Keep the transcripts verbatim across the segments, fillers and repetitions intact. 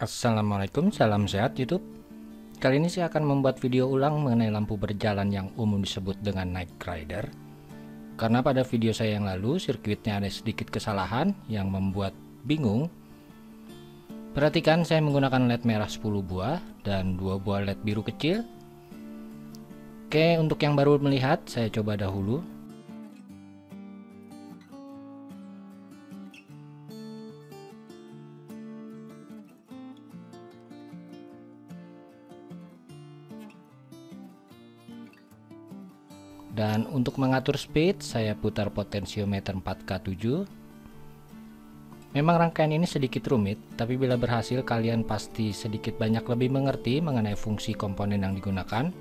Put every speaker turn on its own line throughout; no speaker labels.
Assalamualaikum, salam sehat YouTube. Kali ini saya akan membuat video ulang mengenai lampu berjalan yang umum disebut dengan Night Rider. Karena pada video saya yang lalu sirkuitnya ada sedikit kesalahan yang membuat bingung. Perhatikan, saya menggunakan L E D merah sepuluh buah dan dua buah L E D biru kecil. Oke, untuk yang baru melihat, saya coba dahulu. Dan untuk mengatur speed, saya putar potensiometer empat K tujuh. Memang rangkaian ini sedikit rumit, tapi bila berhasil kalian pasti sedikit banyak lebih mengerti mengenai fungsi komponen yang digunakan.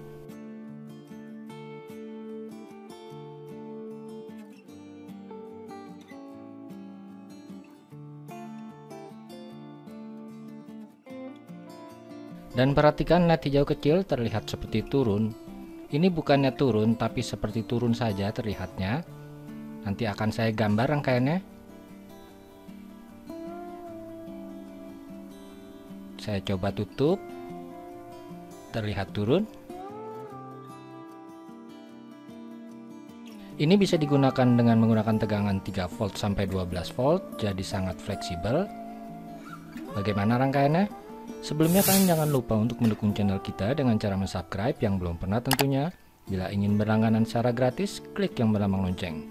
Dan perhatikan L E D hijau kecil terlihat seperti turun. Ini bukannya turun, tapi seperti turun saja terlihatnya. Nanti akan saya gambar rangkaiannya. Saya coba tutup. Terlihat turun. Ini bisa digunakan dengan menggunakan tegangan tiga volt sampai dua belas volt, jadi sangat fleksibel. Bagaimana rangkaiannya? Sebelumnya kalian jangan lupa untuk mendukung channel kita dengan cara subscribe yang belum pernah tentunya. Bila ingin berlangganan secara gratis, klik yang berlambang lonceng.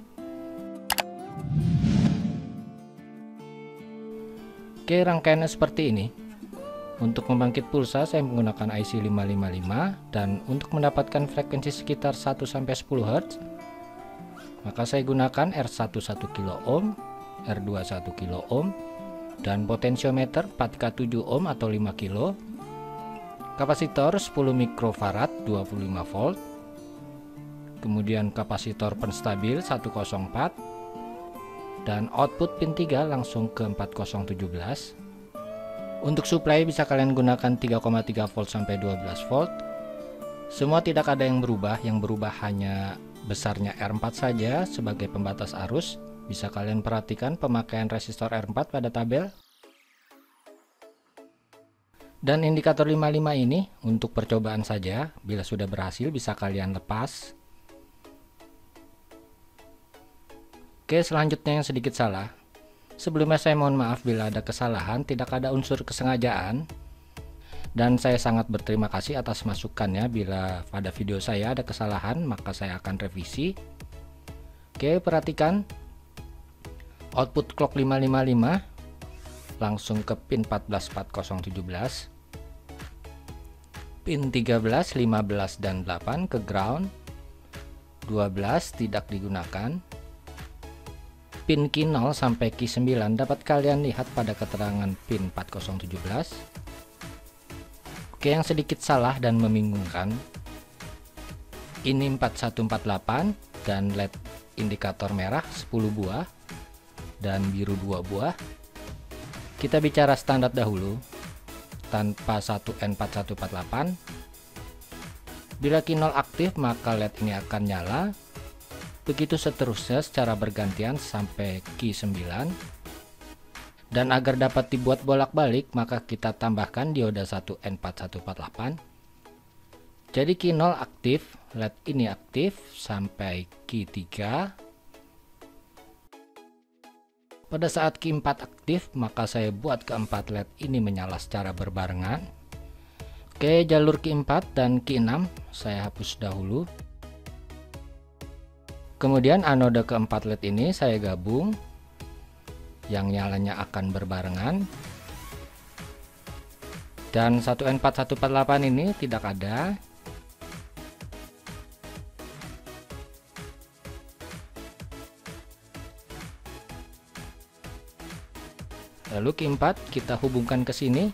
Oke, rangkaiannya seperti ini. Untuk membangkit pulsa saya menggunakan I C lima lima lima, dan untuk mendapatkan frekuensi sekitar satu sampai sepuluh hertz maka saya gunakan R satu satu kilo ohm, R dua satu kilo ohm, dan potensiometer empat K tujuh ohm atau lima kilo, kapasitor sepuluh mikrofarad dua puluh lima volt, kemudian kapasitor penstabil seratus empat, dan output pin tiga langsung ke empat nol satu tujuh. Untuk supply bisa kalian gunakan tiga koma tiga volt sampai dua belas volt. Semua tidak ada yang berubah, yang berubah hanya besarnya R empat saja sebagai pembatas arus. Bisa kalian perhatikan pemakaian resistor R empat pada tabel. Dan indikator lima puluh lima ini untuk percobaan saja. Bila sudah berhasil bisa kalian lepas. Oke, selanjutnya yang sedikit salah. Sebelumnya saya mohon maaf bila ada kesalahan, tidak ada unsur kesengajaan. Dan saya sangat berterima kasih atas masukannya. Bila pada video saya ada kesalahan, maka saya akan revisi. Oke, perhatikan. Output clock lima lima lima langsung ke pin empat belas empat nol tujuh belas, pin tiga belas, lima belas, dan delapan ke ground, dua belas tidak digunakan, pin key nol sampai key sembilan dapat kalian lihat pada keterangan pin empat nol tujuh belas. Oke, yang sedikit salah dan membingungkan, ini empat satu empat delapan dan L E D indikator merah sepuluh buah dan biru dua buah. Kita bicara standar dahulu tanpa satu N empat satu empat delapan. Bila key nol aktif maka L E D ini akan nyala, begitu seterusnya secara bergantian sampai key sembilan. Dan agar dapat dibuat bolak-balik maka kita tambahkan dioda satu N empat satu empat delapan. Jadi key nol aktif, L E D ini aktif sampai key tiga. Pada saat key empat aktif, maka saya buat keempat L E D ini menyala secara berbarengan. Oke, jalur key empat dan key enam saya hapus dahulu. Kemudian anoda keempat L E D ini saya gabung, yang nyalanya akan berbarengan. Dan satu N empat satu empat delapan ini tidak ada. Lalu key empat kita hubungkan ke sini.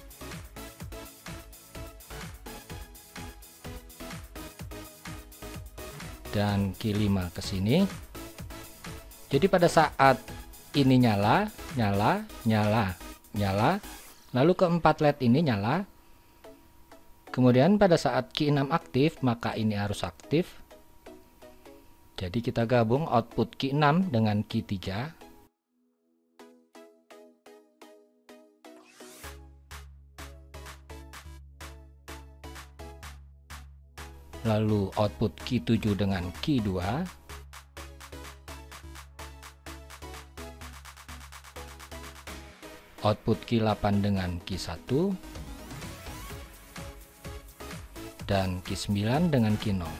Dan key lima ke sini. Jadi pada saat ini nyala, nyala, nyala, nyala, lalu keempat L E D ini nyala. Kemudian pada saat key enam aktif, maka ini harus aktif. Jadi kita gabung output key enam dengan key tiga. lalu output key tujuh dengan key dua, output key delapan dengan key satu, dan key sembilan dengan key nol.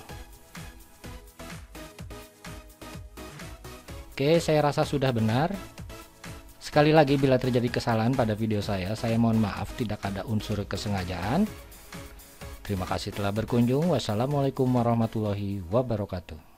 Oke, saya rasa sudah benar. Sekali lagi, bila terjadi kesalahan pada video saya, saya mohon maaf, tidak ada unsur kesengajaan. Terima kasih telah berkunjung. Wassalamualaikum warahmatullahi wabarakatuh.